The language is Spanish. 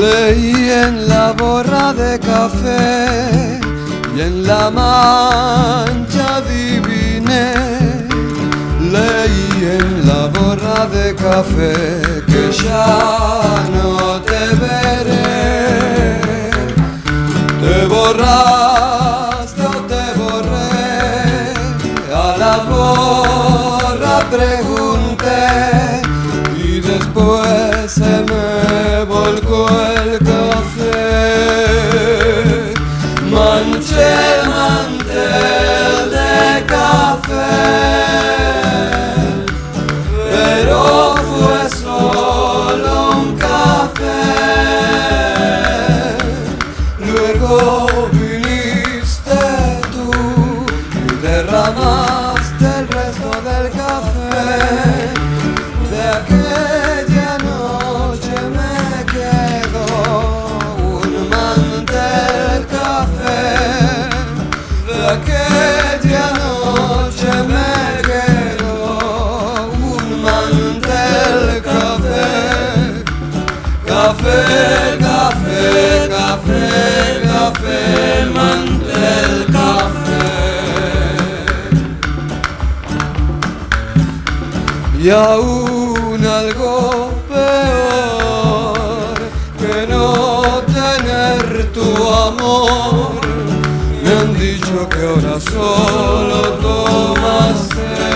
Leí en la borra de café y en la mancha adiviné. Leí en la borra de café que ya no te veré. Te borraste o te borré, a la borra pregunté y después se me volcó el café. Manché el mantel de café, pero fue solo un café. Luego viniste tú y derramaste el resto del café. De aquella noche me quedó un mantel café. De aquella noche me quedó un mantel café. Café, café, café, café, mantel café. Y aún algo peor que no tener tu amor, me han dicho que ahora solo tomas